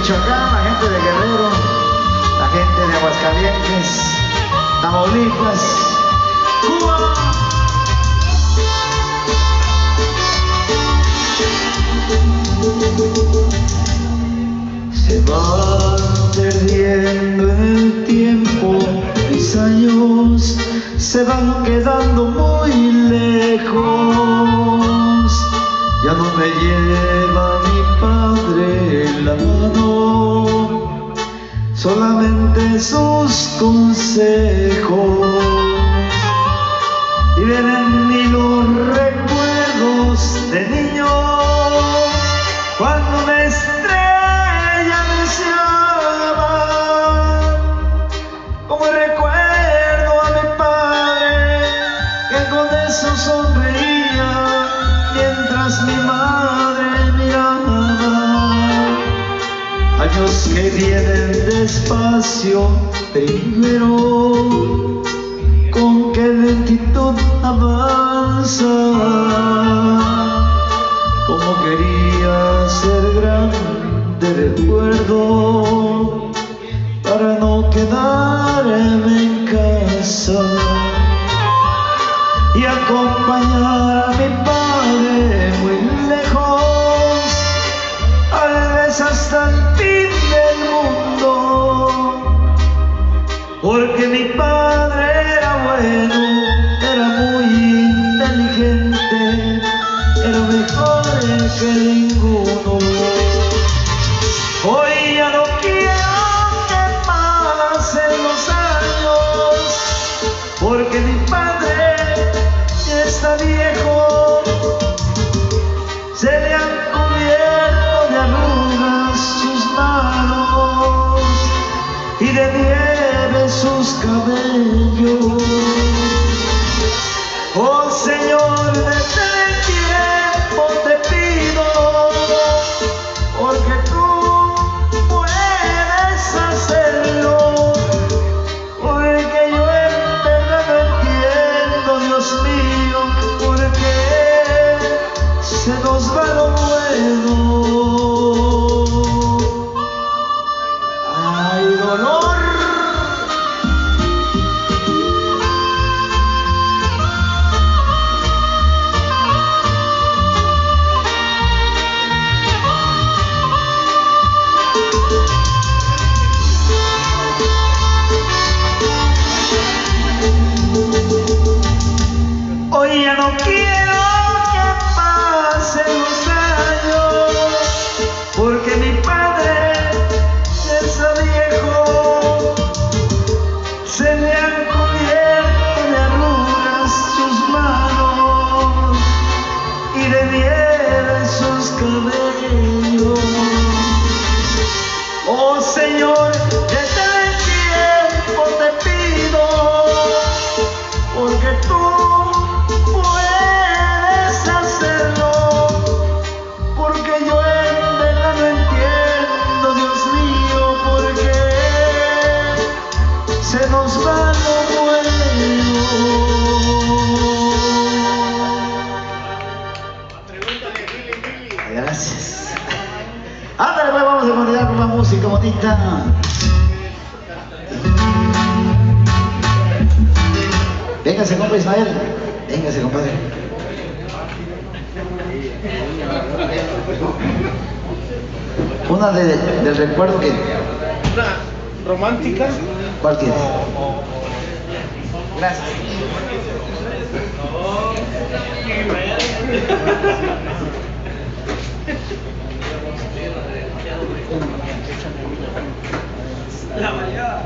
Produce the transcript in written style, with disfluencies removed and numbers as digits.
Michoacán, la gente de Guerrero, la gente de Aguascalientes, Tamaulipas, Cuba. Se van perdiendo en el tiempo, mis años se van quedando muy lejos. Ya no me lleva mi padre la mano, solamente sus consejos. Y vienen ni los recuerdos de niño, cuando una estrella anunciaba, como recuerdo a mi padre que con eso sonreía mientras mi madre miraba. Años que vienen despacio primero, con qué lentitud avanza. Como quería ser grande recuerdo, para no quedarme en casa y acompañar a mi padre muy lejos, tal vez hasta el fin del mundo. Porque mi padre era bueno, era muy inteligente, era mejor que ninguno. Hoy ya no quiero que pasen los años, porque mi padre ya está viejo. Se le han cubierto de arrugas sus manos y de nieve sus cabellos. Oh Señor, detén el tiempo, te pido, porque tú puedes hacerlo, porque yo en verdad no entiendo, Dios mío, por qué se nos va lo bueno. ¡Ay, dolor! Hoy ya no quiero que pasen los años, porque mi padre ya está viejo. Se le han cubierto de arrugas sus manos y de nieve sus cabellos. Oh Señor, detén el tiempo, te pido, porque tú puedes hacerlo, porque yo en verdad no entiendo, Dios mío, por qué se nos va lo bueno. Gracias. Ándale, pues, vamos a continuar con la música bonita. Véngase, compa Ismael. Véngase, compadre. Una del recuerdo que... ¿Una romántica? ¿Cuál tiene? Gracias. La variada.